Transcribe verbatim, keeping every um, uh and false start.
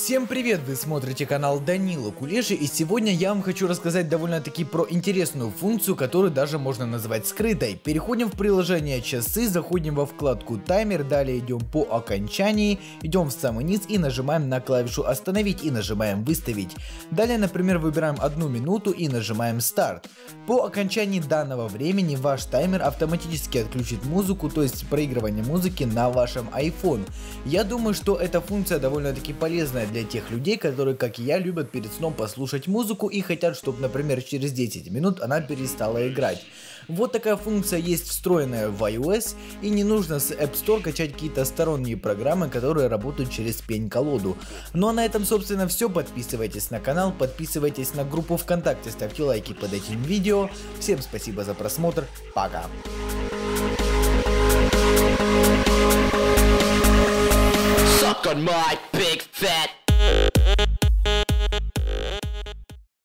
Всем привет! Вы смотрите канал Данила Кулеши, и сегодня я вам хочу рассказать довольно-таки про интересную функцию, которую даже можно назвать скрытой. Переходим в приложение часы, заходим во вкладку таймер, далее идем по окончании, идем в самый низ и нажимаем на клавишу остановить и нажимаем выставить. Далее, например, выбираем одну минуту и нажимаем старт. По окончании данного времени ваш таймер автоматически отключит музыку, то есть проигрывание музыки на вашем iPhone. Я думаю, что эта функция довольно-таки полезная для тех людей, которые, как и я, любят перед сном послушать музыку и хотят, чтобы, например, через десять минут она перестала играть. Вот такая функция есть встроенная в iOS, и не нужно с App Store качать какие-то сторонние программы, которые работают через пень-колоду. Ну а на этом, собственно, все. Подписывайтесь на канал, подписывайтесь на группу ВКонтакте, ставьте лайки под этим видео. Всем спасибо за просмотр, пока! Suck on my big fat